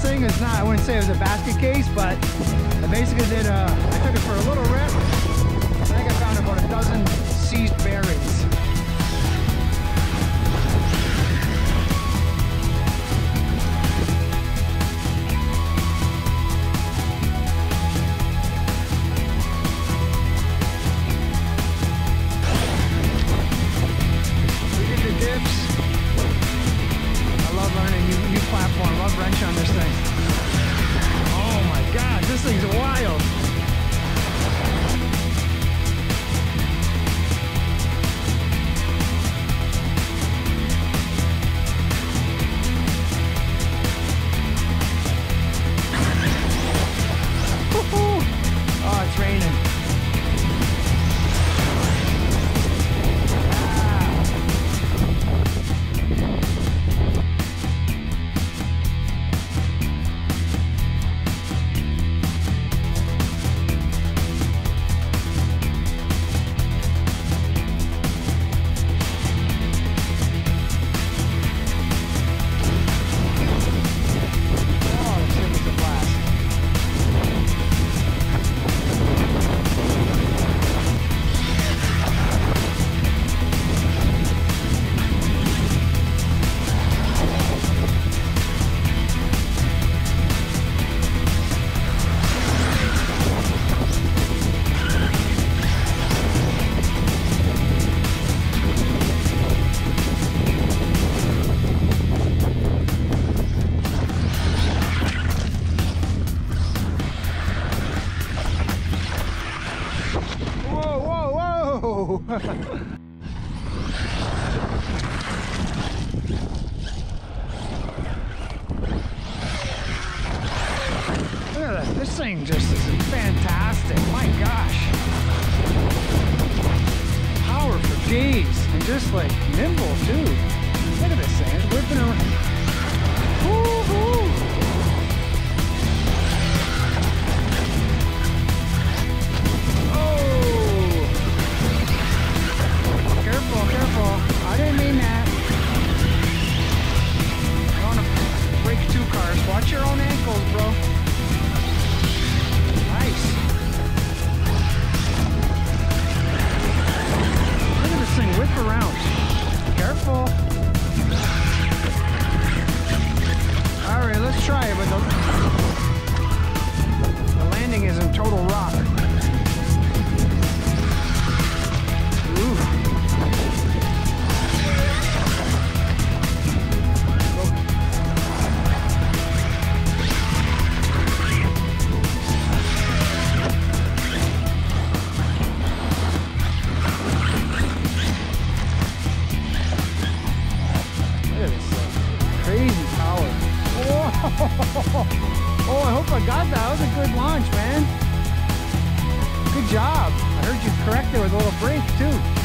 thing is not, I wouldn't say it was a basket case, but I basically did, I took it for a little rip. I think I found about a dozen seized bearings. We did the dips. I love learning new platform. Love wrench on this thing. Oh my God, this thing's wild. Oh, it's raining. Look at that. This thing just is fantastic. My gosh. Power for days. And just like nimble too. Look at this thing. It's whipping around. Woo-hoo. Careful. I didn't mean that. I don't want to break two cars. Watch your own ankles, bro. Nice. Look at this thing whip around. Careful. Alright, let's try it, but the landing is in total rock. Ooh. Oh, I hope I got that. That was a good launch, man. Good job. I heard you correct it with a little brake, too.